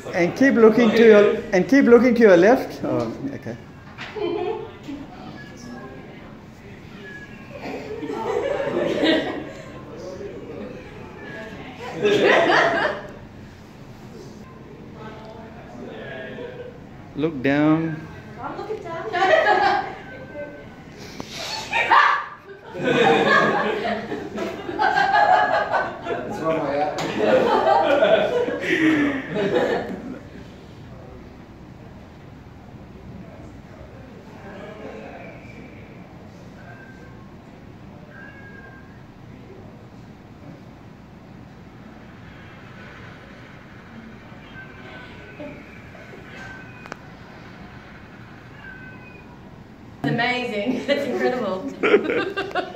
And keep looking to your left. Oh, okay. Look down. I'm looking down. That's wrong way up. Amazing. That's incredible.